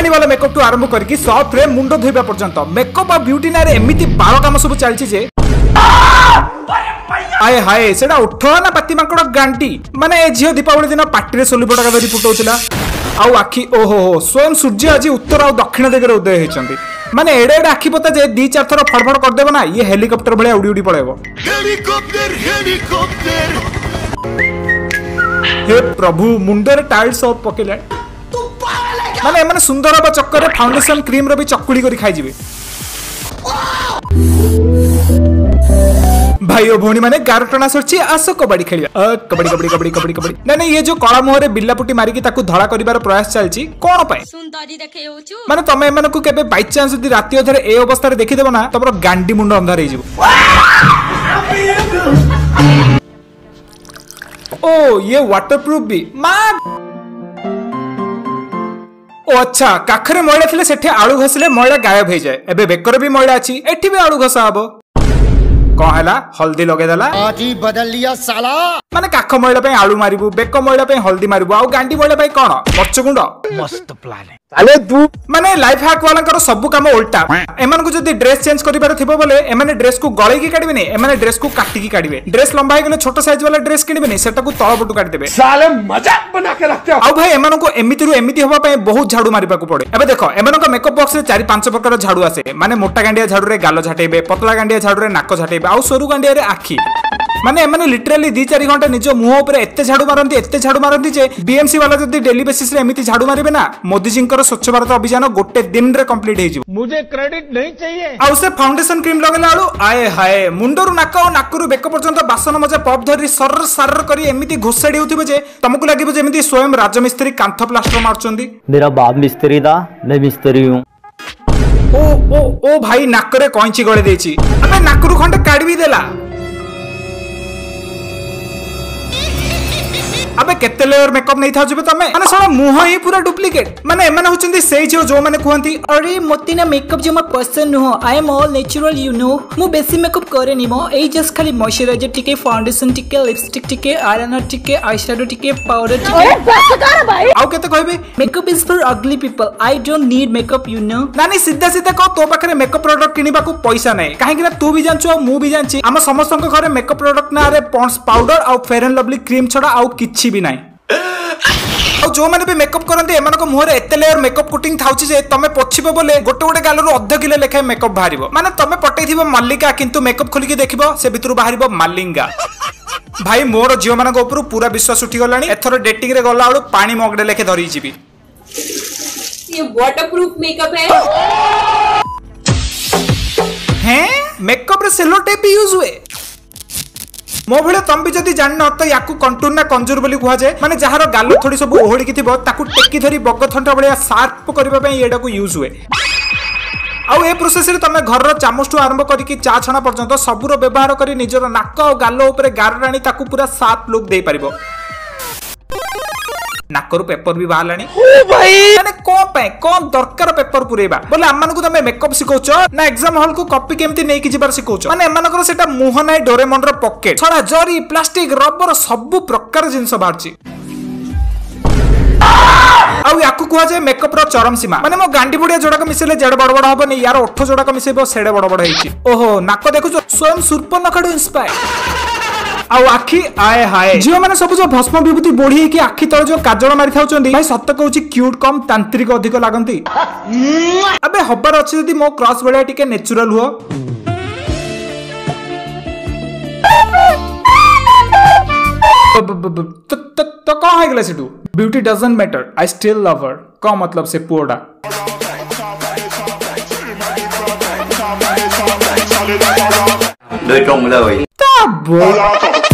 कहानी वाला makeup to आरंभ करके सॉफ्ट रे मुंडो धोइबा पर्यंत मेकअप आ ब्यूटी ना रे एमिति 12 काम सब चलछि जे आए हाय सेडा उठो ना पति मांकड़ गांटी माने ए झियो दीपावली दिन पाटी रे सोली पटका धरी फुटौतिला आउ आखी ओहो स्वयं सूर्य आज उत्तर और दक्षिण दिगरे उदय होइचंदी माने एडे एडे आखी पता जे 2-4 थर फड़फड़ कर देबो ना ये हेलीकॉप्टर भले उड़ी उड़ी पळेबो हेलीकॉप्टर हे प्रभु मुंडर टाइल्स सब पकेला माने एमने सुंदर बा चक्कर रे फाउंडेशन क्रीम रो भी चक्कुली करी खाइ जिवे भाई ओ भौणी माने गारटना सरछि आसो कबड्डी खेलिया कबड्डी कबड्डी कबड्डी कबड्डी कबड्डी नहीं ये जो कळा मोहरे बिल्लापुटी मारी की ताकू धळा करिवार प्रयास चलछि कोन पाए सुंदरी देखे होछु माने तमे एमन को केबे बाय चांस यदि राती अधरे ए अवस्था रे देखि देबो ना तमरो गांडी मुंड अंधार हे जिवो ओ ये वाटरप्रूफ भी मा ओ अच्छा काखरे मैला थिले सेठे आळू घसले मैला गायब हे जाय एबे बेकर भी मैला अछि एठी भी आळू घसा हबो कौन है हल्दी लगे देला आजी बदल लिया साला माने काख मैला पे आलू मारिबु बेक मैला पे हल्दी मारिबु आ गांडी मैला पे कोन मरच गुंड मस्त प्लान है अरे तू माने लाइफ हैक वाला कर सब काम उल्टा एमन को जदी ड्रेस चेंज करिबार थिबो बोले एमाने ड्रेस को गळे की काढिबे नै एमाने ड्रेस को काटी की काढिबे ड्रेस लंबा हे गेले छोटो साइज वाला ड्रेस किनिबे नै सेटा को तळ पटु काटि देबे साले मजाक बना के रखते हो आ भाई एमन को एमिति रु एमिति होबा पे बहुत झाड़ू मारिबा को पड़े एबे देखो एमन को मेकअप बॉक्स रे 4-5 प्रकार झाड़ू आसे माने मोटा गांडिया झाड़ू रे गालो झाटेबे पतला गांडिया झाड़ू रे नाक झाटेबे आ सरू गांडिया रे आखी माने एमाने लिटरली 2-4 घंटा निजो मुह ऊपर एत्ते झाड़ू मारंती जे बीएमसी वाला जदी डेली बेसिस रे एमिति झाड़ू मारिबे ना मोदी जी कर स्वच्छ भारत अभियान गोटे दिन रे कंप्लीट हे जिवो मुझे क्रेडिट नहीं चाहिए आ उसे फाउंडेशन क्रीम लगेला आलू आए हाय मुंडरू नाक और नाकरू बेक पर्यंत बासन मजा पप धरी सर सर करी एमिति घोसाडी होतिबे जे तुमको लागिबो जेमिति स्वयं राजमिस्त्री कांथ प्लास्टर मारचंदी मेरा बाप मिस्त्री दा मैं मिस्त्री हूं ओ ओ ओ भाई नाक रे कैंची गळे देछि अबे नाकरू खंड काढी भी देला अबे केते लेयर मेकअप नहीं था जबे तमे माने सारा मुंह ही पूरा डुप्लीकेट माने एमने होचंदी सेही जो माने कहंती अरे मोती ना मेकअप जो म person no I am all natural you know मु बेसी मेकअप करे नी मो एई जस्ट खाली मॉइस्चराइजर टिके फाउंडेशन टिके लिपस्टिक टिके आईलाइनर टिके आईशैडो टिके पाउडर टिके अरे बस कर भाई आउ केते कहबे makeup is for ugly people I don't need makeup you know नानी सीधा सीधा कह तो पाखरे मेकअप प्रोडक्ट किनिबा को पैसा नै काहे कि ना तू भी जानछु मु भी जानछि हम समस्त घरे मेकअप प्रोडक्ट ना रे पॉन्ड्स पाउडर आ फेयर एंड लवली क्रीम छडा आ किछि भी नाही जो मैंने भी मेकअप करते एमान को मुहरे एते लेयर मेकअप कोटिंग थाउची जे तमे पछिबो बोले गोटे गोटे गालरो अध किलो लेखा मेकअप बाहरिबो माने तमे पटेइथिबो मल्लिका किंतु मेकअप खोली के देखिबो से भितरु बाहरिबो मालिंगा भाई मोर जियो मानक ऊपर पूरा विश्वास उठी गलानी एथरो डेटिंग रे गला आलो पानी मगडे लेखे धरी जीबी ये वाटरप्रूफ मेकअप है मेकअप रे सेलो टेप यूज हुए मो भले तुम भी जदी जान न तो याकू कंटूर ना कंजूर बोली कुहा जाए माने जहार गालो थोड़ी सब ओहड़ी की थिबो ताकू टेकी धरी बगथंटा बलिया शार्प करबा पई एडा को यूज हुए आउ ए प्रोसेस रे तमे घर रो चामचटू आरंभ करी की चा छना पर्यंत सबुरो व्यवहार करी निजर नाक और गालो ऊपर गार राणी ताकू पूरा साफ लुक दे परिबो नाकरू पेपर भी बाहलानी ओ भाई माने कोन दरकार पेपर पुरेबा बोले अम्मान को तमे मेकअप सिखौचो ना एग्जाम हॉल को कॉपी केमती नै कि जिबार सिखौचो माने एमान को सेटा मुह नै डोरेमोन रो पॉकेट छडा जरी प्लास्टिक रबर सब प्रकार जिंस बारची आउ याकू कुहा जाय मेकअप रो चरम सीमा माने मो गांडी बुडिया जोडाक मिसेले जेड बड़ बड़ हबनी यार ओठ जोडाक मिसेबो सेडे बड़ बड़ हेची ओहो नाक देखुचो स्वयं सूर्पनखडू इंस्पायर आउ आखी आए हाय झियो माने सब जो भस्म विभूति बोढ़ी की आखी तळ जो काजळ मारि थाउचंदी भाई सत्य कहूची क्यूट कम तांत्रिक अधिक लागंती अबे हब्बार अछि जदी मो क्रॉस बळिया टिके नेचुरल हुओ तो कौन है गला सेटू beauty doesn't matter I still love her का मतलब से पोड़ा đời trùng lời